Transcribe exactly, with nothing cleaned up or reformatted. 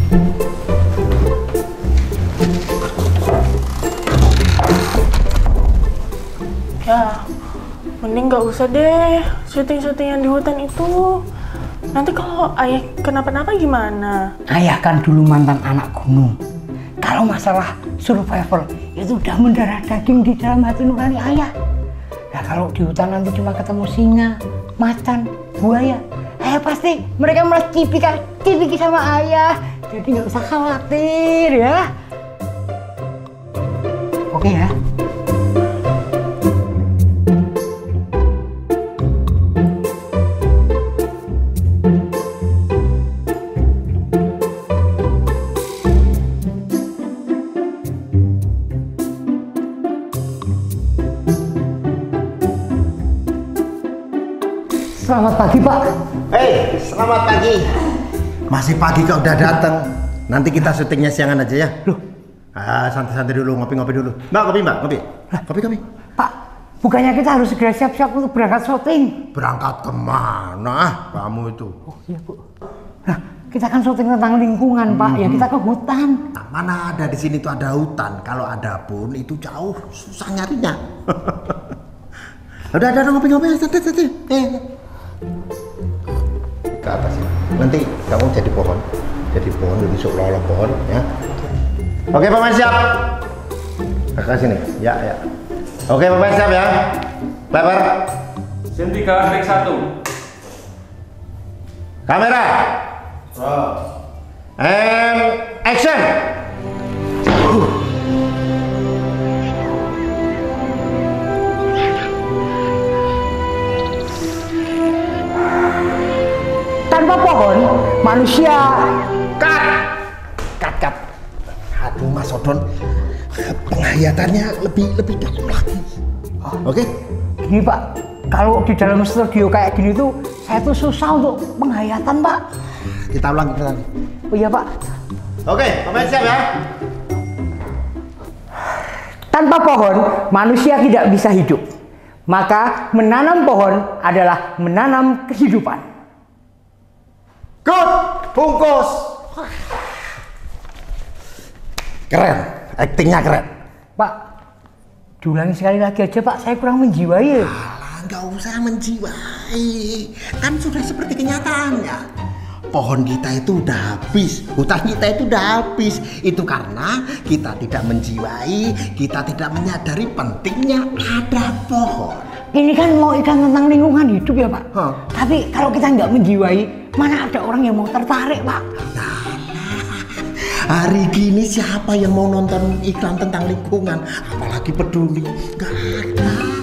Ya, mending nggak usah deh syuting-syuting yang di hutan itu. Nanti kalau ayah kenapa-napa gimana? Ayah kan dulu mantan anak gunung. Kalau masalah survival itu udah mendarah daging di dalam hati nurani ayah. Nah kalau di hutan nanti cuma ketemu singa, macan, buaya, ayah pasti mereka malah cipika-cipiki sama ayah. Jadi nggak usah khawatir ya. Oke ya. Selamat pagi, Pak. Hei, selamat pagi. Masih pagi kok udah datang. Nanti kita syutingnya siangan aja ya. Loh, ah, santai-santai dulu, ngopi-ngopi dulu. Mbak, kopi, Mbak, kopi. Kopi-kopi. Pak, bukannya kita harus segera siap-siap untuk berangkat syuting? Berangkat kemana? Ah, kamu itu. Oh iya, Bu. Nah, kita kan syuting tentang lingkungan, hmm. Pak. Ya kita ke hutan. Nah, mana ada di sini tuh ada hutan. Kalau ada pun itu jauh, susah nyarinya. Udah, ada ngopi-ngopi, santai-santai. Eh. Ke atas ya. Nanti kamu jadi pohon, jadi pohon, jadi seolah-olah pohon ya. Oke pemain siap. Ke sini, ya ya. Oke pemain siap ya. Lebar. Scene tiga, take satu. Kamera. Oh. And action. Tanpa pohon, manusia Cut! Cut, cut. Aduh Mas Odon, penghayatannya lebih lebih dalam lagi. Oh, oke? Okay? Gini Pak, kalau di dalam studio kayak gini tuh, saya tuh susah untuk penghayatan Pak. Kita ulangi, kita ulangi. Oh iya Pak. Oke, pemain siap ya? Tanpa pohon, manusia tidak bisa hidup. Maka menanam pohon adalah menanam kehidupan. Good, bungkus. Keren, aktingnya keren. Pak, diulangi sekali lagi aja Pak, saya kurang menjiwai. Alah, nggak usah menjiwai. Kan sudah seperti kenyataannya. Pohon kita itu udah habis, hutan kita itu udah habis. Itu karena kita tidak menjiwai, kita tidak menyadari pentingnya ada pohon. Ini kan mau ikan tentang lingkungan hidup ya Pak. Huh? Tapi kalau kita nggak menjiwai, mana ada orang yang mau tertarik Pak? Nah, hari gini siapa yang mau nonton iklan tentang lingkungan? Apalagi peduli? Gak ada.